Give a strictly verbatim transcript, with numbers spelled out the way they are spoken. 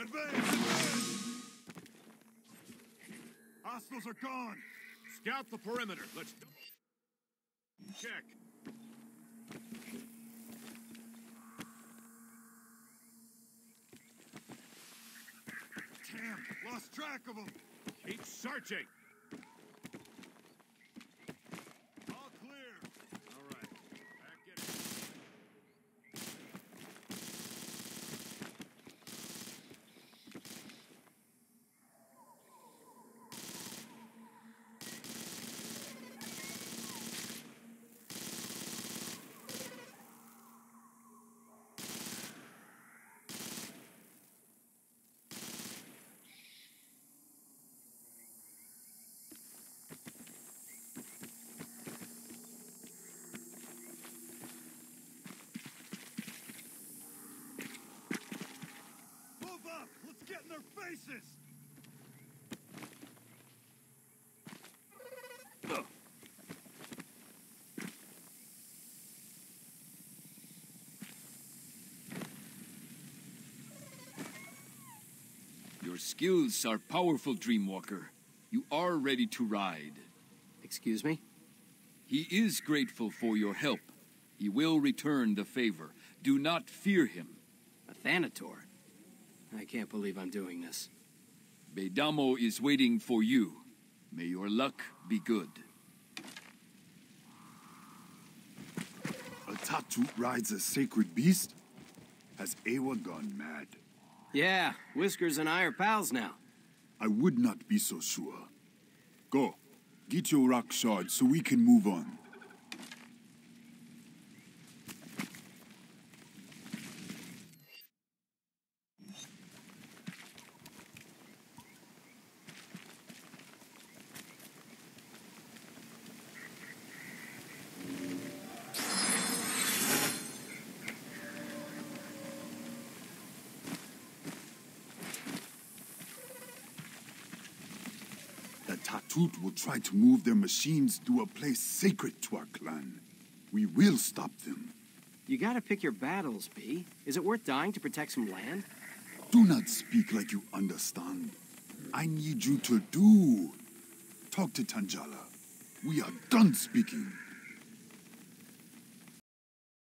Advance! Advance! Hostiles are gone! Scout the perimeter. Let's go. Check. Damn! Lost track of them! Keep searching! All clear! All right. Back it. Let's get in their faces! Ugh. Your skills are powerful, Dreamwalker. You are ready to ride. Excuse me? He is grateful for your help. He will return the favor. Do not fear him. A Thanator? I can't believe I'm doing this. Beidamo is waiting for you. May your luck be good. A Tatut rides a sacred beast? Has Awa gone mad? Yeah, Whiskers and I are pals now. I would not be so sure. Go. Get your rock shard so we can move on. Tatut will try to move their machines to a place sacred to our clan. We will stop them. You gotta pick your battles, B. Is it worth dying to protect some land? Do not speak like you understand. I need you to do. Talk to Tanjala. We are done speaking.